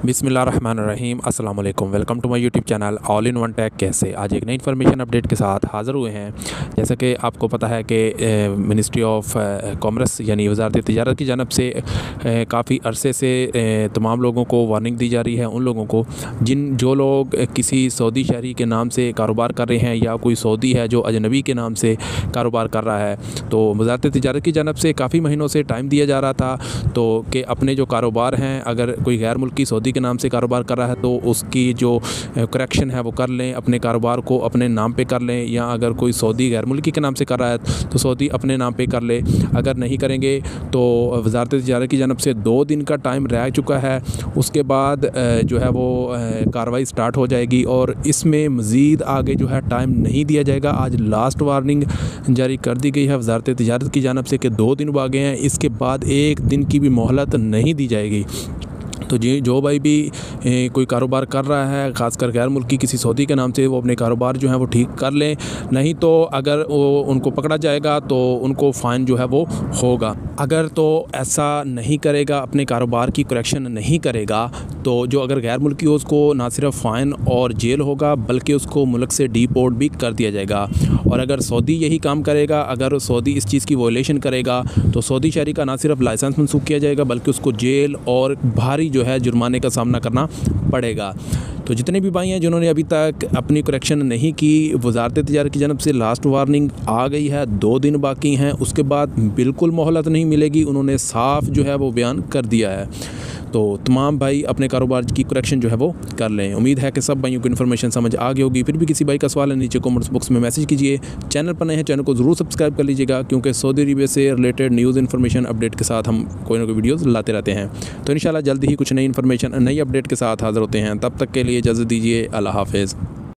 बिस्मिल्लाहिर्रहमानिर्रहीम अस्सलाम वालेकुम। Welcome to my YouTube channel all in one tech. कैसे आज एक नई इन्फॉर्मेशन अपडेट के साथ हाज़िर हुए हैं। जैसा कि आपको पता है कि मिनिस्ट्री ऑफ कॉमर्स यानी वज़ारत तिजारत की जानब से काफ़ी अरसे से तमाम लोगों को वार्निंग दी जा रही है। उन लोगों को जो लोग किसी सऊदी शहरी के नाम से कारोबार कर रहे हैं या कोई सऊदी है जो अजनबी के नाम से कारोबार कर रहा है, तो वज़ारत तिजारत की जानब से काफ़ी महीनों से टाइम दिया जा रहा था तो कि अपने जो कारोबार हैं, अगर कोई गैर मुल्की सऊदी के नाम से कारोबार कर रहा है तो उसकी जो करेक्शन है वो कर लें, अपने कारोबार को अपने नाम पे कर लें, या अगर कोई सऊदी गैर मुल्की के नाम से कर रहा है तो सऊदी अपने नाम पे कर ले। अगर नहीं करेंगे तो वज़ारत तिजारत की जानब से 2 दिन का टाइम रह चुका है, उसके बाद जो है वो कार्रवाई स्टार्ट हो जाएगी और इसमें मज़ीद आगे जो है टाइम नहीं दिया जाएगा। आज लास्ट वार्निंग जारी कर दी गई है वज़ारत तिजारत की जानब से कि 2 दिन आगे हैं, इसके बाद 1 दिन की भी मोहलत नहीं दी जाएगी। तो जो भाई भी कोई कारोबार कर रहा है, ख़ासकर गैर मुल्की किसी सऊदी के नाम से, वो अपने कारोबार जो है वो ठीक कर लें, नहीं तो अगर वो उनको पकड़ा जाएगा तो उनको फ़ाइन जो है वो होगा। अगर तो ऐसा नहीं करेगा, अपने कारोबार की करेक्शन नहीं करेगा, तो जो अगर गैर मुल्की हो उसको ना सिर्फ फ़ाइन और जेल होगा बल्कि उसको मुल्क से डिपोर्ट भी कर दिया जाएगा। और अगर सऊदी यही काम करेगा, अगर सऊदी इस चीज़ की वॉयलेशन करेगा तो सऊदी शहरी का ना सिर्फ लाइसेंस मनसूख किया जाएगा बल्कि उसको जेल और भारी जो है जुर्माने का सामना करना पड़ेगा। तो जितने भी भाई हैं जिन्होंने अभी तक अपनी करेक्शन नहीं की, वज़ारत तिजारत की जानब से लास्ट वार्निंग आ गई है, 2 दिन बाकी हैं, उसके बाद बिल्कुल मोहलत नहीं मिलेगी। उन्होंने साफ जो है वो बयान कर दिया है। तो तमाम भाई अपने कारोबार की करेक्शन जो है वो कर लें। उम्मीद है कि सब भाइयों को इन्फॉर्मेशन समझ आ गई होगी। फिर भी किसी भाई का सवाल है नीचे कमेंट्स बॉक्स में मैसेज कीजिए। चैनल पर नए हैं, चैनल को ज़रूर सब्सक्राइब कर लीजिएगा, क्योंकि सऊदी अरबिया से रिलेटेड न्यूज़ इन्फॉर्मेशन अपडेट के साथ हम कोई ना कोई वीडियोज़ लाते रहते हैं। तो इंशाल्लाह जल्दी ही कुछ नई इन्फॉर्मेशन नई अपडेट के साथ हाज़िर होते हैं। तब तक के लिए इजाज़त दीजिए। अल्लाह हाफ़िज़।